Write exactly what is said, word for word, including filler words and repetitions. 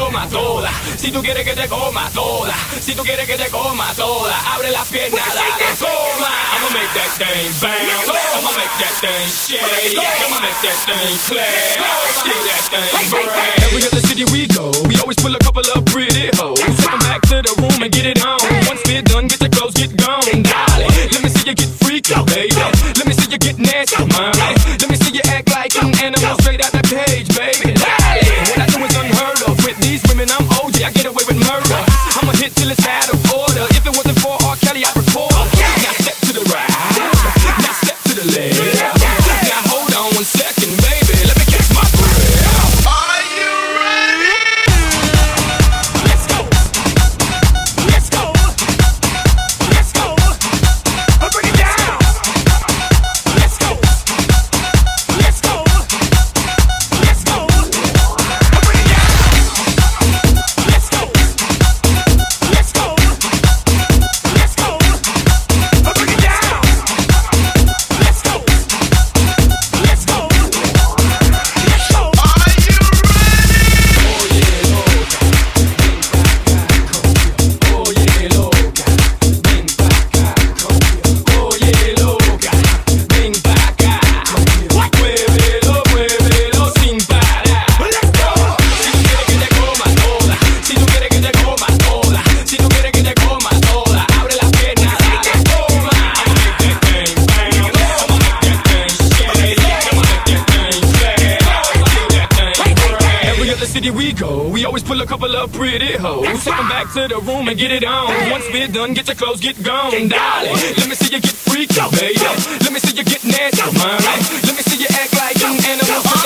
coma toda, si tú quieres que te coma toda, si tú quieres que te coma toda, abre las piernas, dale, toma. I'ma make that thing bounce, I'ma make that thing shake, I'ma make that thing clap, see that thing break. Every other city we go, we always pull a couple of pretty hoes, take them back to the room and get it on. Once we're done, get your clothes, get gone, darling. Let me see you get freaky, baby. Let me see you get nasty, man. Let me see you act like an animal straight out the cage, baby. Darling, what I do is unheard of. With these women, I'm O J, I get away with murder. I'ma hit till it's out of order. If it wasn't for R. Kelly, I'd record. Now step to the right, now step to the left. Now hold on one second, baby. Let me catch my breath. Are you ready? Let's go. Let's go. Let's go. I'll bring it down. Let's go. Let's go. Let's go. I'll bring it down. Let's go. Let's go. Let's go. I'll bring it down. Let's go. Let's go. Let's go. Are you ready? Oye loca, ven pa' acá. Oye loca, ven pa' acá. Muévelo, muévelo sin parar. Let's go. Si tú quieres que te coma toda, si tú quieres que te coma toda, si tú quieres que te coma toda, abre las piernas, dale, toma. I'ma make that thing bounce, I'ma make that thing shake, I'ma make that thing clap, see that thing break. Every other city we go, we always pull a couple of pretty hoes, take them back to the room and get it on. Once we're done, get your clothes, get gone, darling. Let me see you get freaky, baby. Let me see you get nasty, man. Let me see you act like an animal.